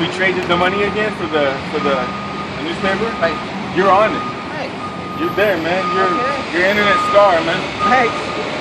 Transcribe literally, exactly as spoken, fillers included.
we trade you the money again for the for the, the newspaper? Thanks. You're on it. Thanks. You're there, man. You're Okay. you're internet star, man. Thanks.